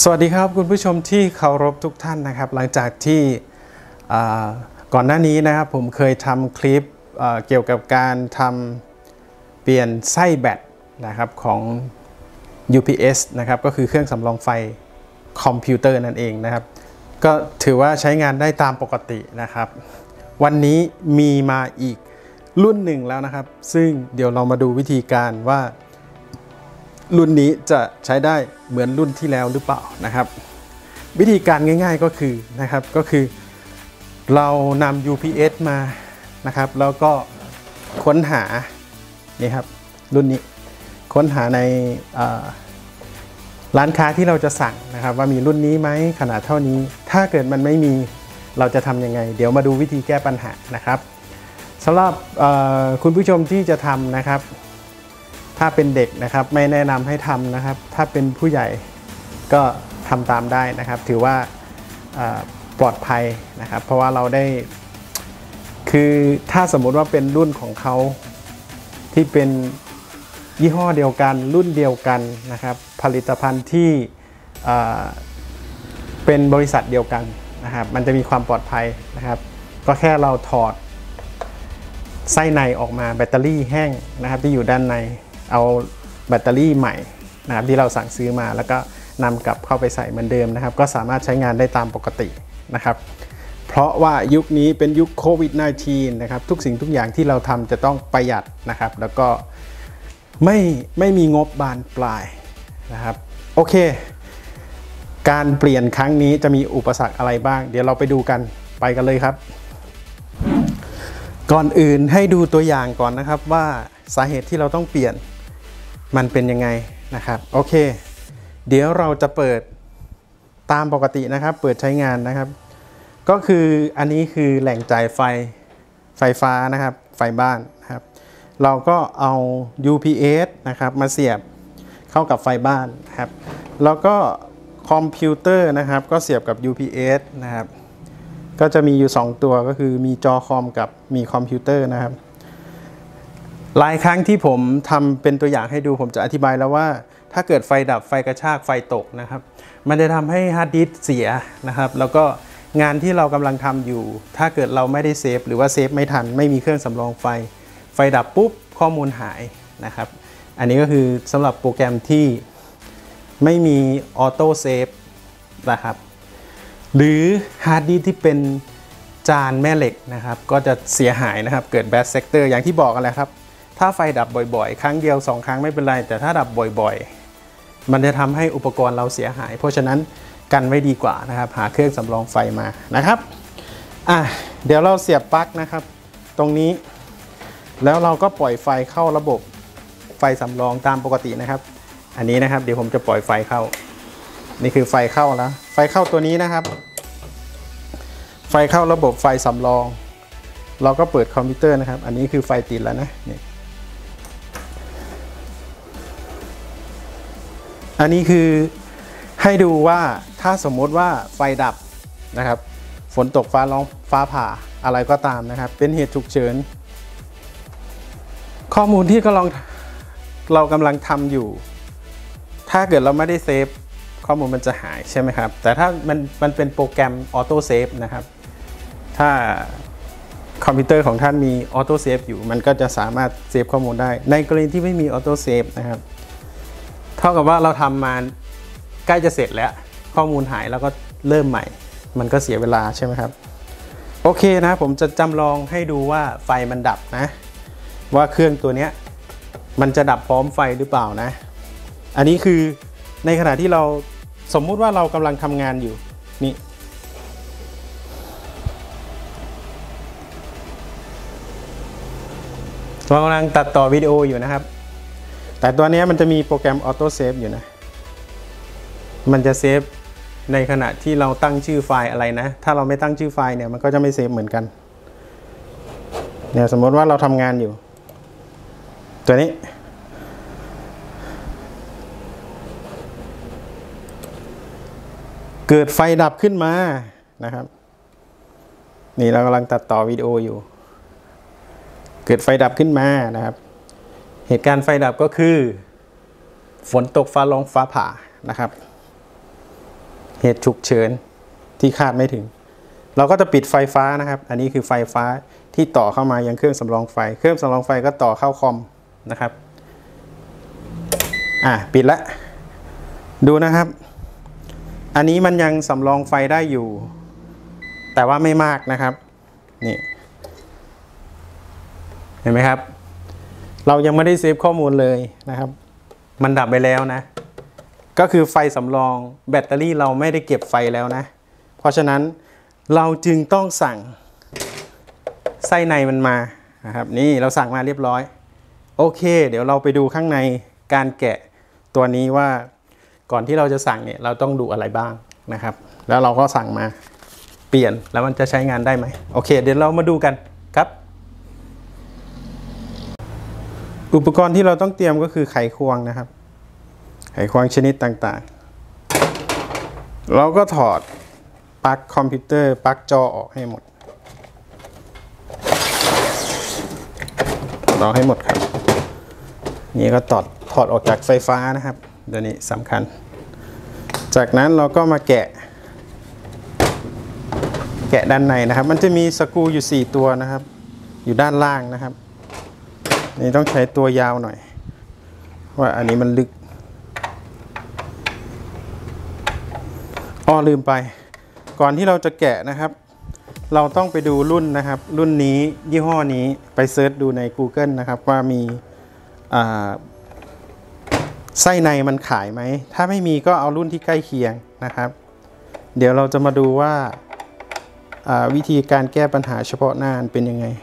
สวัสดีครับคุณผู้ชมที่เคารพทุกท่านนะครับหลังจากที่ก่อนหน้านี้นะครับผมเคยทำคลิปเกี่ยวกับการทำเปลี่ยนไส้แบตนะครับของ UPS นะครับก็คือเครื่องสำรองไฟคอมพิวเตอร์นั่นเองนะครับก็ถือว่าใช้งานได้ตามปกตินะครับวันนี้มีมาอีกรุ่นหนึ่งแล้วนะครับซึ่งเดี๋ยวเรามาดูวิธีการว่ารุ่นนี้จะใช้ได้เหมือนรุ่นที่แล้วหรือเปล่านะครับวิธีการง่ายๆก็คือเรานำ UPS มานะครับแล้วก็ค้นหานี่ครับรุ่นนี้ค้นหาในร้านค้าที่เราจะสั่งนะครับว่ามีรุ่นนี้ไหมขนาดเท่านี้ถ้าเกิดมันไม่มีเราจะทำยังไงเดี๋ยวมาดูวิธีแก้ปัญหานะครับสำหรับคุณผู้ชมที่จะทำนะครับถ้าเป็นเด็กนะครับไม่แนะนำให้ทำนะครับถ้าเป็นผู้ใหญ่ก็ทำตามได้นะครับถือว่าปลอดภัยนะครับเพราะว่าเราได้คือถ้าสมมุติว่าเป็นรุ่นของเขาที่เป็นยี่ห้อเดียวกันรุ่นเดียวกันนะครับผลิตภัณฑ์ที่เป็นบริษัทเดียวกันนะครับมันจะมีความปลอดภัยนะครับก็แค่เราถอดไส้ในออกมาแบตเตอรี่แห้งนะครับที่อยู่ด้านในเอาแบตเตอรี่ใหม่นะครับที่เราสั่งซื้อมาแล้วก็นำกลับเข้าไปใส่เหมือนเดิมนะครับก็สามารถใช้งานได้ตามปกตินะครับเพราะว่ายุคนี้เป็นยุคโควิด -19 นะครับทุกสิ่งทุกอย่างที่เราทำจะต้องประหยัดนะครับแล้วก็ไม่มีงบบานปลายนะครับโอเคการเปลี่ยนครั้งนี้จะมีอุปสรรคอะไรบ้างเดี๋ยวเราไปดูกันไปกันเลยครับก่อนอื่นให้ดูตัวอย่างก่อนนะครับว่าสาเหตุที่เราต้องเปลี่ยนมันเป็นยังไงนะครับโอเคเดี๋ยวเราจะเปิดตามปกตินะครับเปิดใช้งานนะครับก็คืออันนี้คือแหล่งจ่ายไฟฟ้านะครับไฟบ้านนะครับเราก็เอา UPS นะครับมาเสียบเข้ากับไฟบ้านนะครับแล้วก็คอมพิวเตอร์นะครับก็เสียบกับ UPS นะครับก็จะมีอยู่2ตัวก็คือมีจอคอมกับมีคอมพิวเตอร์นะครับหลายครั้งที่ผมทำเป็นตัวอย่างให้ดูผมจะอธิบายแล้วว่าถ้าเกิดไฟดับไฟกระชากไฟตกนะครับมันจะทำให้ฮาร์ดดิสก์เสียนะครับแล้วก็งานที่เรากำลังทำอยู่ถ้าเกิดเราไม่ได้เซฟหรือว่าเซฟไม่ทันไม่มีเครื่องสำรองไฟดับปุ๊บข้อมูลหายนะครับอันนี้ก็คือสำหรับโปรแกรมที่ไม่มีออโต้เซฟนะครับหรือฮาร์ดดิสก์ที่เป็นจานแม่เหล็กนะครับก็จะเสียหายนะครับเกิดแบดเซกเตอร์อย่างที่บอกกันแหละครับถ้าไฟดับบ่อยๆครั้งเดียว2ครั้งไม่เป็นไรแต่ถ้าดับบ่อยๆมันจะทำให้อุปกรณ์เราเสียหายเพราะฉะนั้นกันไว้ดีกว่านะครับหาเครื่องสำรองไฟมานะครับเดี๋ยวเราเสียบปลั๊กนะครับตรงนี้แล้วเราก็ปล่อยไฟเข้าระบบไฟสำรองตามปกตินะครับอันนี้นะครับเดี๋ยวผมจะปล่อยไฟเข้านี่คือไฟเข้าแล้วไฟเข้าตัวนี้นะครับไฟเข้าระบบไฟสำรองเราก็เปิดคอมพิวเตอร์นะครับอันนี้คือไฟติดแล้วนะนี่อันนี้คือให้ดูว่าถ้าสมมติว่าไฟดับนะครับฝนตกฟ้าร้องฟ้าผ่าอะไรก็ตามนะครับเป็นเหตุฉุกเฉินข้อมูลที่เรากำลังทำอยู่ถ้าเกิดเราไม่ได้เซฟข้อมูลมันจะหายใช่ไหมครับแต่ถ้ามันเป็นโปรแกรมออโต้เซฟนะครับถ้าคอมพิวเตอร์ของท่านมีออโต้เซฟอยู่มันก็จะสามารถเซฟข้อมูลได้ในกรณีที่ไม่มีออโต้เซฟนะครับเท่ากับว่าเราทำมาใกล้จะเสร็จแล้วข้อมูลหายแล้วก็เริ่มใหม่มันก็เสียเวลาใช่ไหมครับโอเคนะผมจะจำลองให้ดูว่าไฟมันดับนะว่าเครื่องตัวนี้มันจะดับพร้อมไฟหรือเปล่านะอันนี้คือในขณะที่เราสมมุติว่าเรากำลังทำงานอยู่นี่เรากำลังตัดต่อวิดีโออยู่นะครับแต่ตัวนี้มันจะมีโปรแกรมออโต้เซฟอยู่นะมันจะเซฟในขณะที่เราตั้งชื่อไฟล์อะไรนะถ้าเราไม่ตั้งชื่อไฟล์เนี่ยมันก็จะไม่เซฟเหมือนกันเนี่ยสมมติว่าเราทำงานอยู่ตัวนี้เกิดไฟดับขึ้นมานะครับนี่เรากำลังตัดต่อวิดีโออยู่เกิดไฟดับขึ้นมานะครับเหตุการณ์ไฟดับก็คือฝนตกฟ้าร้องฟ้าผ่านะครับเหตุฉุกเฉินที่คาดไม่ถึงเราก็จะปิดไฟฟ้านะครับอันนี้คือไฟฟ้าที่ต่อเข้ามายังเครื่องสำรองไฟเครื่องสำรองไฟก็ต่อเข้าคอมนะครับปิดละดูนะครับอันนี้มันยังสำรองไฟได้อยู่แต่ว่าไม่มากนะครับนี่เห็นไหมครับเรายังไม่ได้เซฟข้อมูลเลยนะครับมันดับไปแล้วนะก็คือไฟสำรองแบตเตอรี่เราไม่ได้เก็บไฟแล้วนะเพราะฉะนั้นเราจึงต้องสั่งไส้ในมันมานะครับนี่เราสั่งมาเรียบร้อยโอเคเดี๋ยวเราไปดูข้างในการแกะตัวนี้ว่าก่อนที่เราจะสั่งเนี่ยเราต้องดูอะไรบ้างนะครับแล้วเราก็สั่งมาเปลี่ยนแล้วมันจะใช้งานได้ไหมโอเคเดี๋ยวเรามาดูกันครับอุปกรณ์ที่เราต้องเตรียมก็คือไขควงนะครับไขควงชนิดต่างๆเราก็ถอดปลั๊กคอมพิวเตอร์ปลั๊กจอออกให้หมดเราให้หมดครับนี่ก็ถอดออกจากไฟฟ้านะครับตัวนี้สำคัญจากนั้นเราก็มาแกะด้านในนะครับมันจะมีสกรูอยู่4ตัวนะครับอยู่ด้านล่างนะครับนี่ต้องใช้ตัวยาวหน่อยว่าอันนี้มันลึกลืมไปก่อนที่เราจะแกะนะครับเราต้องไปดูรุ่นนะครับรุ่นนี้ยี่ห้อนี้ไปเซิร์ชดูใน Google นะครับว่ามีไส้ในมันขายไหมถ้าไม่มีก็เอารุ่นที่ใกล้เคียงนะครับเดี๋ยวเราจะมาดูว่าวิธีการแก้ปัญหาเฉพาะหน้าเป็นยังไง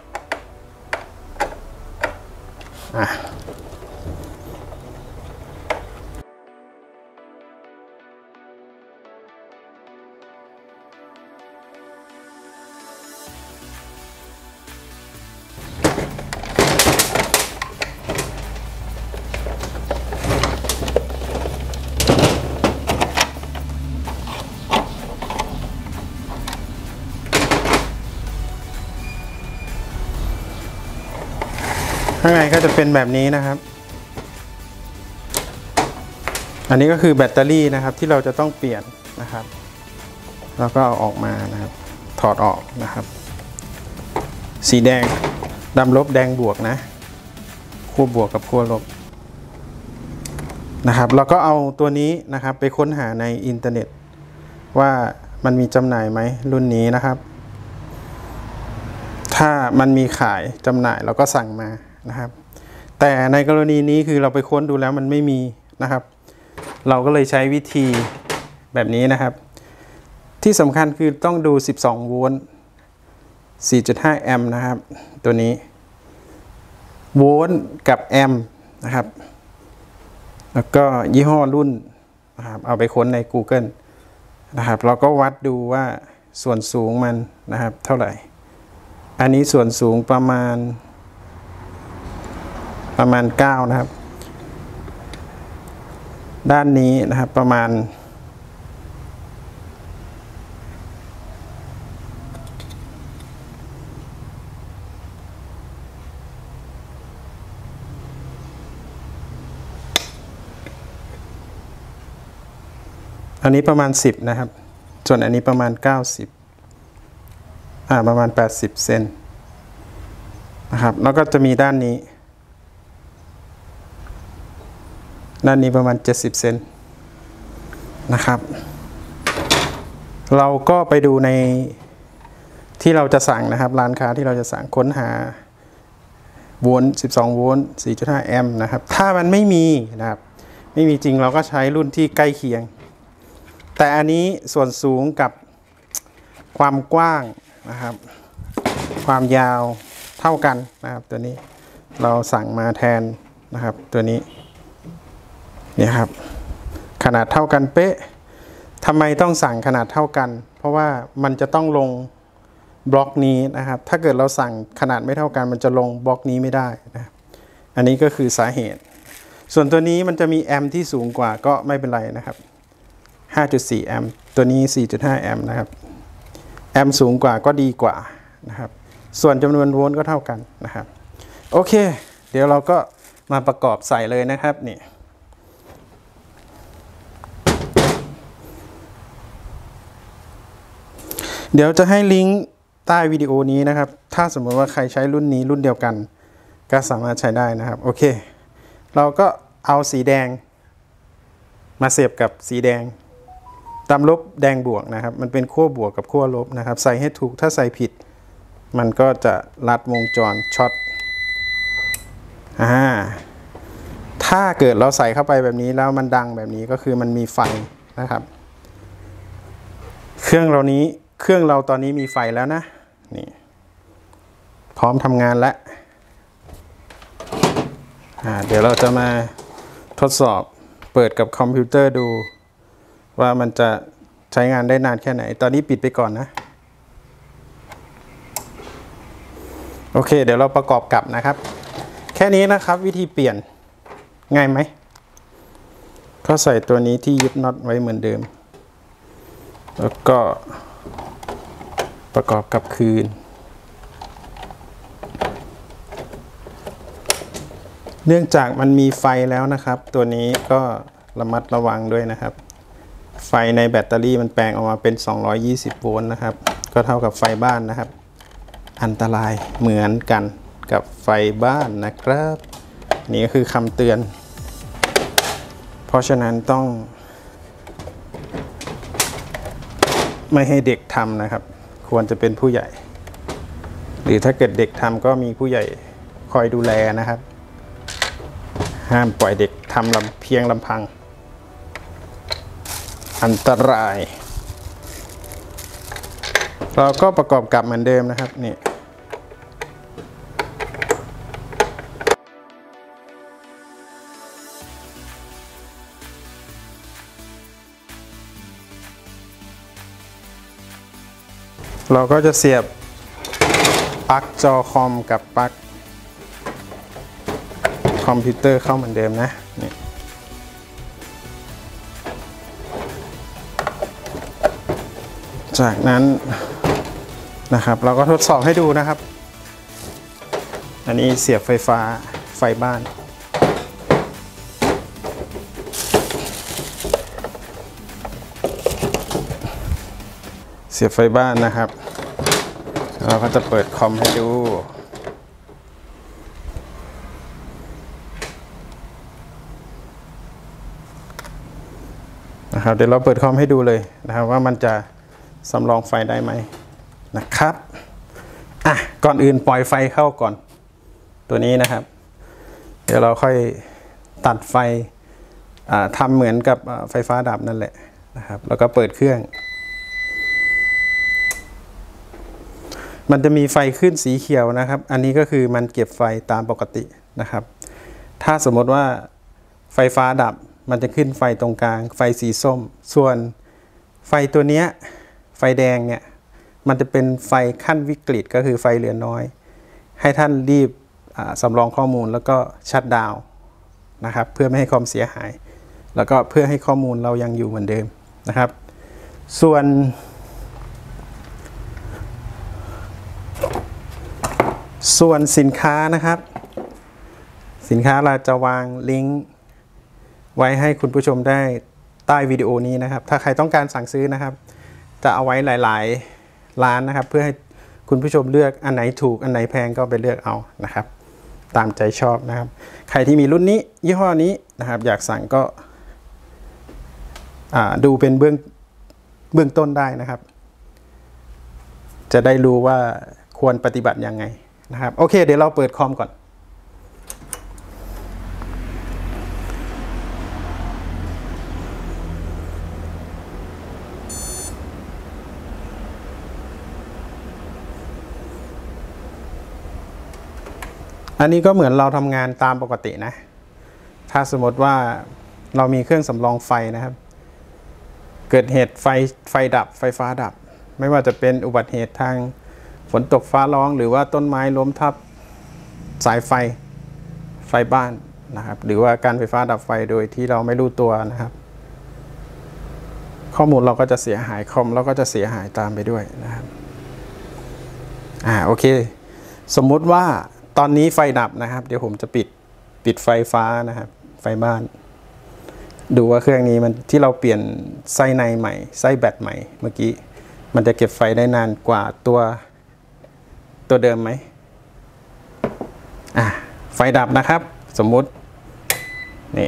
ข้างในก็จะเป็นแบบนี้นะครับอันนี้ก็คือแบตเตอรี่นะครับที่เราจะต้องเปลี่ยนนะครับแล้วก็เอาออกมานะครับถอดออกนะครับสีแดงดำลบแดงบวกนะขั้วบวกกับขั้วลบนะครับแล้วก็เอาตัวนี้นะครับไปค้นหาในอินเทอร์เน็ตว่ามันมีจำหน่ายไหมรุ่นนี้นะครับถ้ามันมีขายจำหน่ายเราก็สั่งมานะครับแต่ในกรณีนี้คือเราไปค้นดูแล้วมันไม่มีนะครับเราก็เลยใช้วิธีแบบนี้นะครับที่สำคัญคือต้องดู12โวลต์ 4.5 แอมป์นะครับตัวนี้โวลต์กับแอมป์นะครับแล้วก็ยี่ห้อรุ่นนะครับเอาไปค้นใน Google นะครับเราก็วัดดูว่าส่วนสูงมันนะครับเท่าไหร่อันนี้ส่วนสูงประมาณ9นะครับด้านนี้นะครับประมาณอันนี้ประมาณ10นะครับส่วนอันนี้ประมาณ90ประมาณ80เซนนะครับแล้วก็จะมีด้านนี้ประมาณ70เซนนะครับเราก็ไปดูในที่เราจะสั่งนะครับร้านค้าที่เราจะสั่งค้นหาโวลต์12โวลต์ 4.5 แอมป์นะครับถ้ามันไม่มีนะครับไม่มีจริงเราก็ใช้รุ่นที่ใกล้เคียงแต่อันนี้ส่วนสูงกับความกว้างนะครับความยาวเท่ากันนะครับตัวนี้เราสั่งมาแทนนะครับตัวนี้เนี่ยครับขนาดเท่ากันเป๊ะทำไมต้องสั่งขนาดเท่ากันเพราะว่ามันจะต้องลงบล็อกนี้นะครับถ้าเกิดเราสั่งขนาดไม่เท่ากันมันจะลงบล็อกนี้ไม่ได้นะอันนี้ก็คือสาเหตุส่วนตัวนี้มันจะมีแอมป์ที่สูงกว่าก็ไม่เป็นไรนะครับ 5.4 แอมป์ตัวนี้ 4.5 แอมป์นะครับแอมป์สูงกว่าก็ดีกว่านะครับส่วนจำนวนโวลต์ก็เท่ากันนะครับโอเคเดี๋ยวเราก็มาประกอบใส่เลยนะครับนี่เดี๋ยวจะให้ลิงก์ใต้วิดีโอนี้นะครับถ้าสมมติว่าใครใช้รุ่นนี้รุ่นเดียวกันก็สามารถใช้ได้นะครับโอเคเราก็เอาสีแดงมาเสียบกับสีแดงตามลบแดงบวกนะครับมันเป็นขั้วบวกกับขั้วลบนะครับใส่ให้ถูกถ้าใส่ผิดมันก็จะลัดวงจรช็อตถ้าเกิดเราใส่เข้าไปแบบนี้แล้วมันดังแบบนี้ก็คือมันมีไฟนะครับเครื่องเราตอนนี้มีไฟแล้วนะนี่พร้อมทำงานแล้วเดี๋ยวเราจะมาทดสอบเปิดกับคอมพิวเตอร์ดูว่ามันจะใช้งานได้นานแค่ไหนตอนนี้ปิดไปก่อนนะโอเคเดี๋ยวเราประกอบกับนะครับแค่นี้นะครับวิธีเปลี่ยนง่ายไหมก็ใส่ตัวนี้ที่ยึดน็อตไว้เหมือนเดิมแล้วก็ประกอบกับคืนเนื่องจากมันมีไฟแล้วนะครับตัวนี้ก็ระมัดระวังด้วยนะครับไฟในแบตเตอรี่มันแปลงออกมาเป็น220โวลต์นะครับก็เท่ากับไฟบ้านนะครับอันตรายเหมือนกันกับไฟบ้านนะครับนี่ก็คือคำเตือนเพราะฉะนั้นต้องไม่ให้เด็กทำนะครับควรจะเป็นผู้ใหญ่หรือถ้าเกิดเด็กทำก็มีผู้ใหญ่คอยดูแลนะครับห้ามปล่อยเด็กทำเพียงลำพังอันตรายเราก็ประกอบกับเหมือนเดิมนะครับนี่เราก็จะเสียบปลั๊กจอคอมกับปลั๊กคอมพิวเตอร์เข้าเหมือนเดิมนะนี่จากนั้นนะครับเราก็ทดสอบให้ดูนะครับอันนี้เสียบไฟฟ้าไฟบ้านเสียบไฟบ้านนะครับเราก็จะเปิดคอมให้ดูนะครับเดี๋ยวเราเปิดคอมให้ดูเลยนะครับว่ามันจะสำรองไฟได้ไหมนะครับก่อนอื่นปล่อยไฟเข้าก่อนตัวนี้นะครับเดี๋ยวเราค่อยตัดไฟทำเหมือนกับไฟฟ้าดับนั่นแหละนะครับแล้วก็เปิดเครื่องมันจะมีไฟขึ้นสีเขียวนะครับอันนี้ก็คือมันเก็บไฟตามปกตินะครับถ้าสมมติว่าไฟฟ้าดับมันจะขึ้นไฟตรงกลางไฟสีส้มส่วนไฟตัวนี้ไฟแดงเนี่ยมันจะเป็นไฟขั้นวิกฤตก็คือไฟเหลือน้อยให้ท่านรีบสำรองข้อมูลแล้วก็ชัตดาวน์นะครับเพื่อไม่ให้ความเสียหายแล้วก็เพื่อให้ข้อมูลเรายังอยู่เหมือนเดิมนะครับส่วนสินค้านะครับสินค้าเราจะวางลิงก์ไว้ให้คุณผู้ชมได้ใต้วิดีโอนี้นะครับถ้าใครต้องการสั่งซื้อนะครับจะเอาไว้หลายๆร้านนะครับเพื่อให้คุณผู้ชมเลือกอันไหนถูกอันไหนแพงก็ไปเลือกเอานะครับตามใจชอบนะครับใครที่มีรุ่นนี้ยี่ห้อนี้นะครับอยากสั่งก็ดูเป็นเบื้องต้นได้นะครับจะได้รู้ว่าควรปฏิบัติยังไงนะครับโอเคเดี๋ยวเราเปิดคอมก่อนอันนี้ก็เหมือนเราทำงานตามปกตินะถ้าสมมติว่าเรามีเครื่องสำรองไฟนะครับเกิดเหตุไฟดับไฟฟ้าดับไม่ว่าจะเป็นอุบัติเหตุทางฝนตกฟ้าร้องหรือว่าต้นไม้ล้มทับสายไฟบ้านนะครับหรือว่าการไฟฟ้าดับไฟโดยที่เราไม่รู้ตัวนะครับข้อมูลเราก็จะเสียหายคอมเราก็จะเสียหายตามไปด้วยนะครับโอเคสมมุติว่าตอนนี้ไฟดับนะครับเดี๋ยวผมจะปิดไฟฟ้านะครับไฟบ้านดูว่าเครื่องนี้มันที่เราเปลี่ยนไส้ในใหม่ไส้แบตใหม่เมื่อกี้มันจะเก็บไฟได้นานกว่าตัวเดิมไหมไฟดับนะครับสมมุตินี่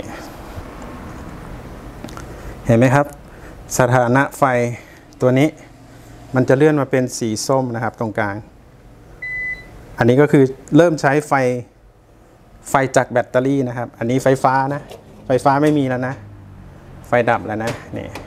เห็นไหมครับสถานะไฟตัวนี้มันจะเลื่อนมาเป็นสีส้มนะครับตรงกลางอันนี้ก็คือเริ่มใช้ไฟจากแบตเตอรี่นะครับอันนี้ไฟฟ้านะไฟฟ้าไม่มีแล้วนะไฟดับแล้วนะ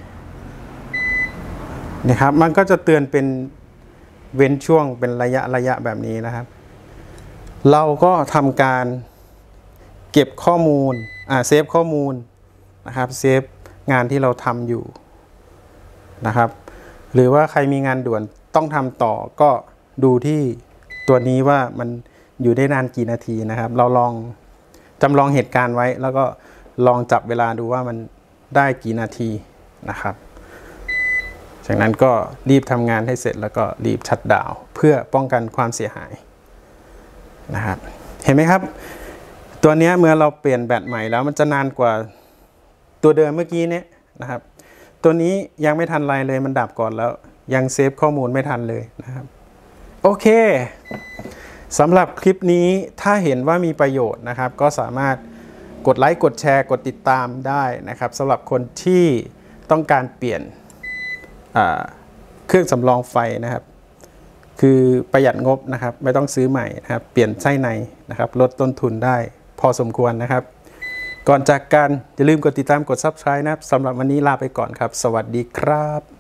นี่ครับมันก็จะเตือนเป็นเว้นช่วงเป็นระยะแบบนี้นะครับเราก็ทำการเก็บข้อมูลเซฟข้อมูลนะครับเซฟงานที่เราทำอยู่นะครับหรือว่าใครมีงานด่วนต้องทำต่อก็ดูที่ตัวนี้ว่ามันอยู่ได้นานกี่นาทีนะครับเราลองจำลองเหตุการณ์ไว้แล้วก็ลองจับเวลาดูว่ามันได้กี่นาทีนะครับจากนั้นก็รีบทำงานให้เสร็จแล้วก็รีบชัตดาวน์เพื่อป้องกันความเสียหายนะครับเห็นไหมครับตัวนี้เมื่อเราเปลี่ยนแบตใหม่แล้วมันจะนานกว่าตัวเดิมเมื่อกี้นี้นะครับตัวนี้ยังไม่ทันไรเลยมันดับก่อนแล้วยังเซฟข้อมูลไม่ทันเลยนะครับโอเคสำหรับคลิปนี้ถ้าเห็นว่ามีประโยชน์นะครับก็สามารถกดไลค์กดแชร์กดติดตามได้นะครับสำหรับคนที่ต้องการเปลี่ยนเครื่องสำรองไฟนะครับคือประหยัดงบนะครับไม่ต้องซื้อใหม่นะครับเปลี่ยนไส้ในนะครับลดต้นทุนได้พอสมควรนะครับก่อนจากกันอย่าลืมกดติดตามกด Subscribe นะครับสำหรับวันนี้ลาไปก่อนครับสวัสดีครับ